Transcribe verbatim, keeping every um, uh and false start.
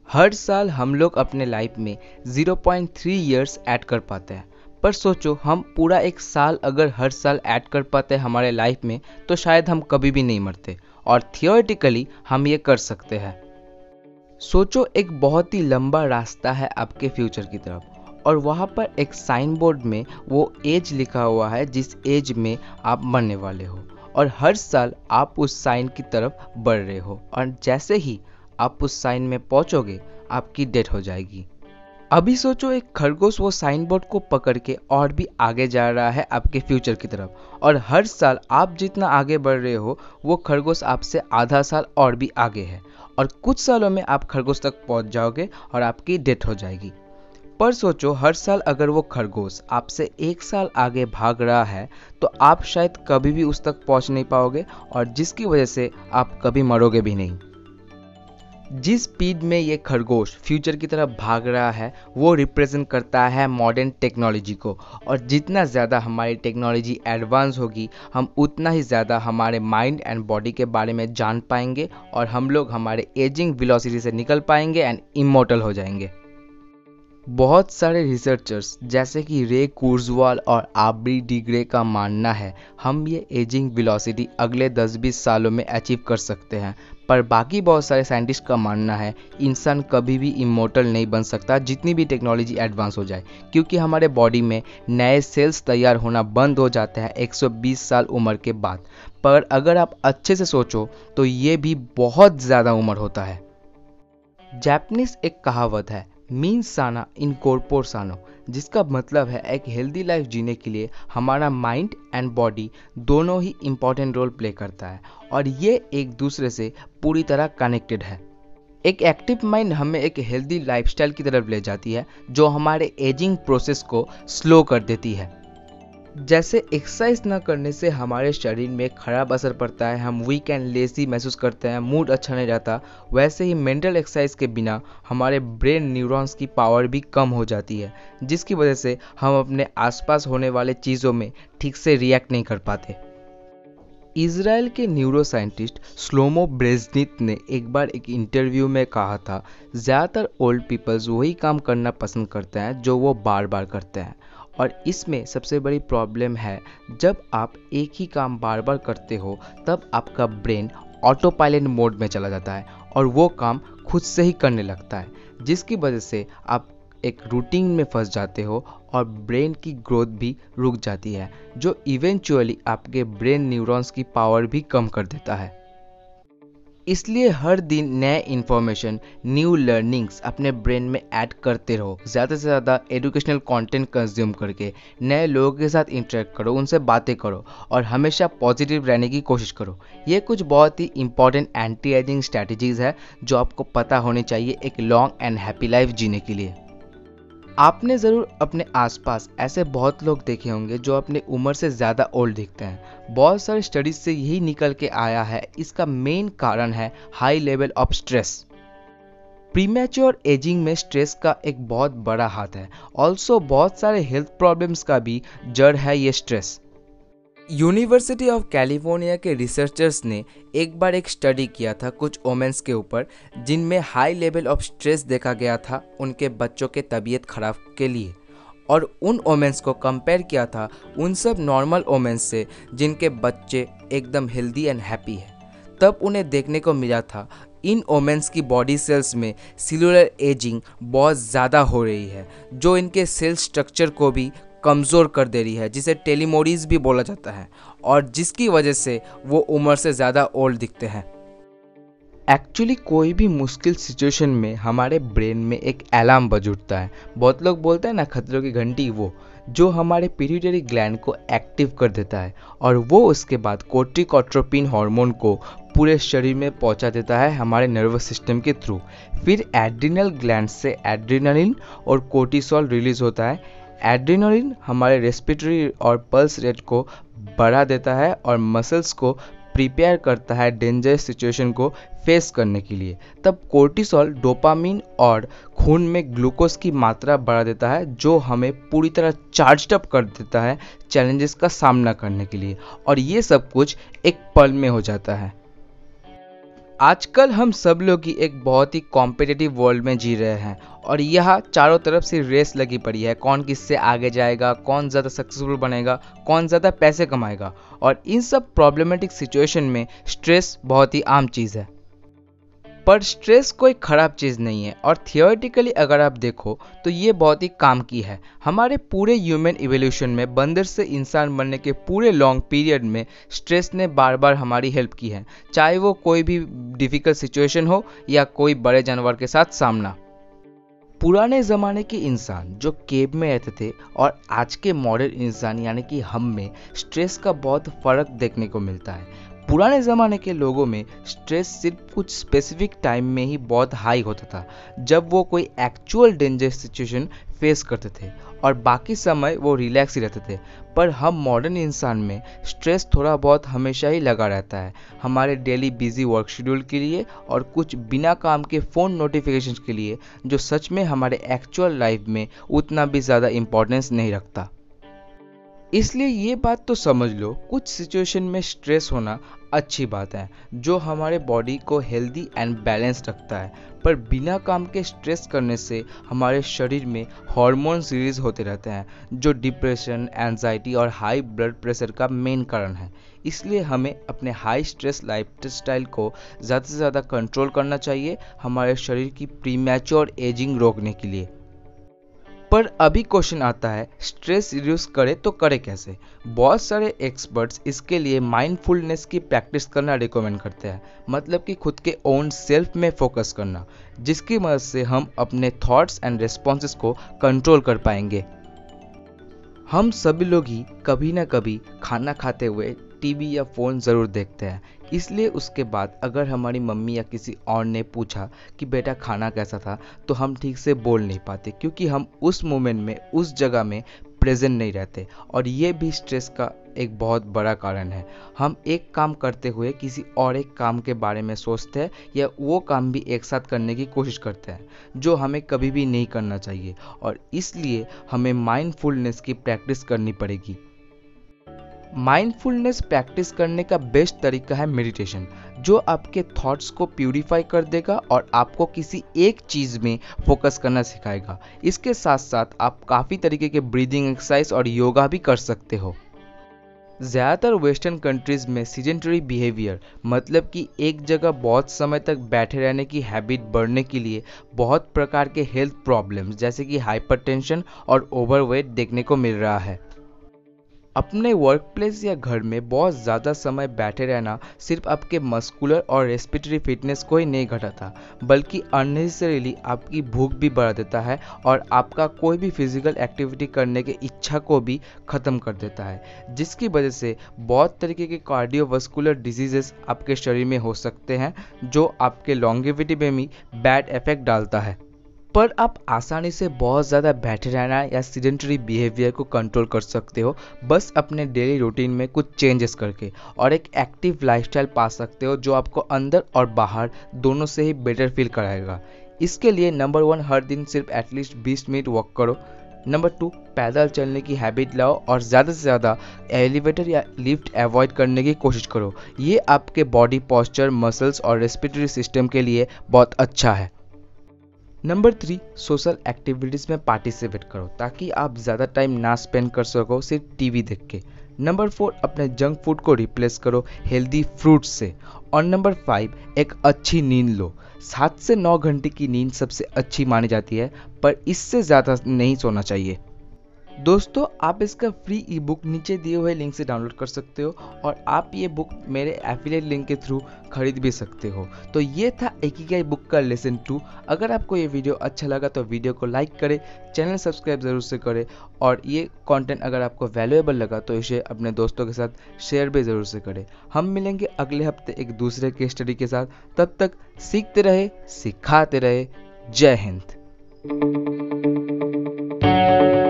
हर साल हम लोग अपने लाइफ में zero point three years add कर पाते हैं। पर सोचो, हम पूरा एक साल अगर हर साल ऐड कर पाते हमारे लाइफ में तो शायद हम कभी भी नहीं मरते। और थियोरेटिकली हम ये कर सकते हैं। सोचो, एक बहुत ही लंबा रास्ता है आपके फ्यूचर की तरफ और वहाँ पर एक साइन बोर्ड में वो एज लिखा हुआ है जिस एज में आप मरने वाले हो, और हर साल आप उस साइन की तरफ बढ़ रहे हो और जैसे ही आप उस साइन में पहुंचोगे आपकी डेथ हो जाएगी। अभी सोचो, एक खरगोश वो साइन बोर्ड को पकड़ के और भी आगे जा रहा है आपके फ्यूचर की तरफ, और हर साल आप जितना आगे बढ़ रहे हो वो खरगोश आपसे आधा साल और भी आगे है, और कुछ सालों में आप खरगोश तक पहुंच जाओगे और आपकी डेथ हो जाएगी। पर सोचो, हर साल अगर वो खरगोश आपसे एक साल आगे भाग रहा है तो आप शायद कभी भी उस तक पहुंच नहीं पाओगे, और जिसकी वजह से आप कभी मरोगे भी नहीं। जिस स्पीड में ये खरगोश फ्यूचर की तरफ भाग रहा है वो रिप्रेजेंट करता है मॉडर्न टेक्नोलॉजी को, और जितना ज़्यादा हमारी टेक्नोलॉजी एडवांस होगी हम उतना ही ज़्यादा हमारे माइंड एंड बॉडी के बारे में जान पाएंगे, और हम लोग हमारे एजिंग वेलोसिटी से निकल पाएंगे एंड इमॉर्टल हो जाएंगे। बहुत सारे रिसर्चर्स जैसे कि रे कुर्जवाल और आब्री डिग्रे का मानना है हम ये एजिंग वेलोसिटी अगले दस बीस सालों में अचीव कर सकते हैं। पर बाकी बहुत सारे साइंटिस्ट का मानना है इंसान कभी भी इमॉर्टल नहीं बन सकता जितनी भी टेक्नोलॉजी एडवांस हो जाए, क्योंकि हमारे बॉडी में नए सेल्स तैयार होना बंद हो जाते हैं एक सौ बीस साल उम्र के बाद। पर अगर आप अच्छे से सोचो तो ये भी बहुत ज़्यादा उम्र होता है। जापानीज एक कहावत है, मीन साना इन कॉर्पोर सानो, जिसका मतलब है एक हेल्दी लाइफ जीने के लिए हमारा माइंड एंड बॉडी दोनों ही इम्पॉर्टेंट रोल प्ले करता है, और ये एक दूसरे से पूरी तरह कनेक्टेड है। एक एक्टिव माइंड हमें एक हेल्दी लाइफस्टाइल की तरफ ले जाती है जो हमारे एजिंग प्रोसेस को स्लो कर देती है। जैसे एक्सरसाइज न करने से हमारे शरीर में खराब असर पड़ता है, हम वीक एंड लेजी महसूस करते हैं, मूड अच्छा नहीं रहता, वैसे ही मेंटल एक्सरसाइज के बिना हमारे ब्रेन न्यूरॉन्स की पावर भी कम हो जाती है, जिसकी वजह से हम अपने आसपास होने वाले चीज़ों में ठीक से रिएक्ट नहीं कर पाते। इजराइल के न्यूरो साइंटिस्ट श्लोमो ब्रेजनिक ने एक बार एक इंटरव्यू में कहा था, ज़्यादातर ओल्ड पीपल्स वही काम करना पसंद करते हैं जो वो बार बार करते हैं, और इसमें सबसे बड़ी प्रॉब्लम है जब आप एक ही काम बार बार करते हो तब आपका ब्रेन ऑटो पायलट मोड में चला जाता है और वो काम खुद से ही करने लगता है, जिसकी वजह से आप एक रूटीन में फंस जाते हो और ब्रेन की ग्रोथ भी रुक जाती है, जो इवेंचुअली आपके ब्रेन न्यूरॉन्स की पावर भी कम कर देता है। इसलिए हर दिन नए इन्फॉर्मेशन, न्यू लर्निंग्स अपने ब्रेन में ऐड करते रहो। ज़्यादा से ज़्यादा एजुकेशनल कंटेंट कंज्यूम करके नए लोगों के साथ इंटरेक्ट करो, उनसे बातें करो और हमेशा पॉजिटिव रहने की कोशिश करो। ये कुछ बहुत ही इंपॉर्टेंट एंटी एजिंग स्ट्रैटेजीज़ है जो आपको पता होनी चाहिए एक लॉन्ग एंड हैप्पी लाइफ जीने के लिए। आपने ज़रूर अपने आसपास ऐसे बहुत लोग देखे होंगे जो अपने उम्र से ज़्यादा ओल्ड दिखते हैं। बहुत सारे स्टडीज से यही निकल के आया है, इसका मेन कारण है high level of stress. Premature aging में स्ट्रेस का एक बहुत बड़ा हाथ है। ऑल्सो बहुत सारे हेल्थ प्रॉब्लम्स का भी जड़ है ये स्ट्रेस। यूनिवर्सिटी ऑफ कैलिफोर्निया के रिसर्चर्स ने एक बार एक स्टडी किया था कुछ वोमेन्स के ऊपर जिनमें हाई लेवल ऑफ स्ट्रेस देखा गया था उनके बच्चों के तबीयत खराब के लिए, और उन वोमेन्स को कंपेयर किया था उन सब नॉर्मल वोमेन्स से जिनके बच्चे एकदम हेल्दी एंड हैप्पी है। तब उन्हें देखने को मिला था इन वोमेन्स की बॉडी सेल्स में सेलुलर एजिंग बहुत ज़्यादा हो रही है, जो इनके सेल स्ट्रक्चर को भी कमज़ोर कर दे रही है, जिसे टेलीमोरीज भी बोला जाता है, और जिसकी वजह से वो उम्र से ज़्यादा ओल्ड दिखते हैं। एक्चुअली कोई भी मुश्किल सिचुएशन में हमारे ब्रेन में एक अलार्म बज उठता है। बहुत लोग बोलते हैं ना खतरों की घंटी, वो जो हमारे पिट्यूटरी ग्लैंड को एक्टिव कर देता है, और वो उसके बाद कोर्टिकोट्रोपिन हार्मोन को पूरे शरीर में पहुंचा देता है हमारे नर्वस सिस्टम के थ्रू। फिर एड्रिनल ग्लैंड से एड्रेनालिन और कोर्टिसोल रिलीज होता है। एड्रेनालिन हमारे रेस्पिरेटरी और पल्स रेट को बढ़ा देता है और मसल्स को प्रिपेयर करता है डेंजरस सिचुएशन को फेस करने के लिए। तब कोर्टिसोल डोपामिन और खून में ग्लूकोज की मात्रा बढ़ा देता है, जो हमें पूरी तरह चार्ज्ड अप कर देता है चैलेंजेस का सामना करने के लिए, और ये सब कुछ एक पल में हो जाता है। आजकल हम सब लोग ही एक बहुत ही कॉम्पिटिटिव वर्ल्ड में जी रहे हैं और यहाँ चारों तरफ से रेस लगी पड़ी है। कौन किससे आगे जाएगा, कौन ज़्यादा सक्सेसफुल बनेगा, कौन ज़्यादा पैसे कमाएगा। और इन सब प्रॉब्लमेटिक सिचुएशन में स्ट्रेस बहुत ही आम चीज़ है। पर स्ट्रेस कोई ख़राब चीज़ नहीं है और थियोरेटिकली अगर आप देखो तो ये बहुत ही काम की है। हमारे पूरे ह्यूमन इवोल्यूशन में बंदर से इंसान बनने के पूरे लॉन्ग पीरियड में स्ट्रेस ने बार बार हमारी हेल्प की है, चाहे वो कोई भी डिफ़िकल्ट सिचुएशन हो या कोई बड़े जानवर के साथ सामना। पुराने ज़माने के इंसान जो केव में रहते थे और आज के मॉडर्न इंसान यानी कि हम में स्ट्रेस का बहुत फ़र्क देखने को मिलता है। पुराने ज़माने के लोगों में स्ट्रेस सिर्फ कुछ स्पेसिफिक टाइम में ही बहुत हाई होता था, जब वो कोई एक्चुअल डेंजर सिचुएशन फेस करते थे, और बाकी समय वो रिलैक्स ही रहते थे। पर हम मॉडर्न इंसान में स्ट्रेस थोड़ा बहुत हमेशा ही लगा रहता है, हमारे डेली बिजी वर्क शेड्यूल के लिए और कुछ बिना काम के फ़ोन नोटिफिकेशन के लिए, जो सच में हमारे एक्चुअल लाइफ में उतना भी ज़्यादा इम्पोर्टेंस नहीं रखता। इसलिए ये बात तो समझ लो, कुछ सिचुएशन में स्ट्रेस होना अच्छी बात है, जो हमारे बॉडी को हेल्दी एंड बैलेंस रखता है। पर बिना काम के स्ट्रेस करने से हमारे शरीर में हार्मोन रिलीज होते रहते हैं, जो डिप्रेशन, एंजाइटी और हाई ब्लड प्रेशर का मेन कारण है। इसलिए हमें अपने हाई स्ट्रेस लाइफस्टाइल को ज़्यादा से ज़्यादा कंट्रोल करना चाहिए, हमारे शरीर की प्रीमैच्योर एजिंग रोकने के लिए। पर अभी क्वेश्चन आता है, स्ट्रेस रिड्यूस करे तो करे कैसे। बहुत सारे एक्सपर्ट्स इसके लिए माइंडफुलनेस की प्रैक्टिस करना रिकमेंड करते हैं, मतलब कि खुद के ओन सेल्फ में फोकस करना, जिसकी मदद से हम अपने थॉट्स एंड रिस्पॉन्सेस को कंट्रोल कर पाएंगे। हम सभी लोग ही कभी ना कभी खाना खाते हुए टीवी या फ़ोन ज़रूर देखते हैं, इसलिए उसके बाद अगर हमारी मम्मी या किसी और ने पूछा कि बेटा खाना कैसा था, तो हम ठीक से बोल नहीं पाते, क्योंकि हम उस मोमेंट में उस जगह में प्रेजेंट नहीं रहते। और ये भी स्ट्रेस का एक बहुत बड़ा कारण है। हम एक काम करते हुए किसी और एक काम के बारे में सोचते हैं या वो काम भी एक साथ करने की कोशिश करते हैं, जो हमें कभी भी नहीं करना चाहिए। और इसलिए हमें माइंडफुलनेस की प्रैक्टिस करनी पड़ेगी। माइंडफुलनेस प्रैक्टिस करने का बेस्ट तरीका है मेडिटेशन, जो आपके थॉट्स को प्यूरिफाई कर देगा और आपको किसी एक चीज़ में फोकस करना सिखाएगा। इसके साथ साथ आप काफ़ी तरीके के ब्रीदिंग एक्सरसाइज और योगा भी कर सकते हो। ज़्यादातर वेस्टर्न कंट्रीज़ में सीडेंटरी बिहेवियर, मतलब कि एक जगह बहुत समय तक बैठे रहने की हैबिट बढ़ने के लिए बहुत प्रकार के हेल्थ प्रॉब्लम्स जैसे कि हाइपरटेंशन और ओवरवेट देखने को मिल रहा है। अपने वर्क प्लेस या घर में बहुत ज़्यादा समय बैठे रहना सिर्फ आपके मस्कुलर और रेस्पिरेटरी फिटनेस को ही नहीं घटाता, बल्कि अननेसेसरीली आपकी भूख भी बढ़ा देता है और आपका कोई भी फिजिकल एक्टिविटी करने की इच्छा को भी ख़त्म कर देता है, जिसकी वजह से बहुत तरीके के कार्डियोवास्कुलर डिजीजेस आपके शरीर में हो सकते हैं, जो आपके लॉन्गेविटी में भी बैड इफेक्ट डालता है। पर आप आसानी से बहुत ज़्यादा बैठे रहना या सीडेंटरी बिहेवियर को कंट्रोल कर सकते हो, बस अपने डेली रूटीन में कुछ चेंजेस करके, और एक एक्टिव लाइफस्टाइल पा सकते हो जो आपको अंदर और बाहर दोनों से ही बेटर फील कराएगा। इसके लिए नंबर वन, हर दिन सिर्फ एटलीस्ट बीस मिनट वॉक करो। नंबर टू, पैदल चलने की हैबिट लाओ और ज़्यादा से ज़्यादा एलिवेटर या लिफ्ट अवॉइड करने की कोशिश करो। ये आपके बॉडी पोस्चर, मसल्स और रेस्पिरेटरी सिस्टम के लिए बहुत अच्छा है। नंबर थ्री, सोशल एक्टिविटीज़ में पार्टिसिपेट करो ताकि आप ज़्यादा टाइम ना स्पेंड कर सको सिर्फ टीवी देख के। नंबर फोर, अपने जंक फूड को रिप्लेस करो हेल्दी फ्रूट्स से। और नंबर फाइव, एक अच्छी नींद लो। सात से नौ घंटे की नींद सबसे अच्छी मानी जाती है, पर इससे ज़्यादा नहीं सोना चाहिए। दोस्तों, आप इसका फ्री ई बुक नीचे दिए हुए लिंक से डाउनलोड कर सकते हो और आप ये बुक मेरे एफिलिएट लिंक के थ्रू खरीद भी सकते हो। तो ये था इकिगाई बुक का लेसन टू। अगर आपको ये वीडियो अच्छा लगा तो वीडियो को लाइक करें, चैनल सब्सक्राइब ज़रूर से करें, और ये कंटेंट अगर आपको वैल्यूएबल लगा तो इसे अपने दोस्तों के साथ शेयर भी ज़रूर से करें। हम मिलेंगे अगले हफ्ते एक दूसरे केस स्टडी के साथ। तब तक सीखते रहे, सिखाते रहे। जय हिंद।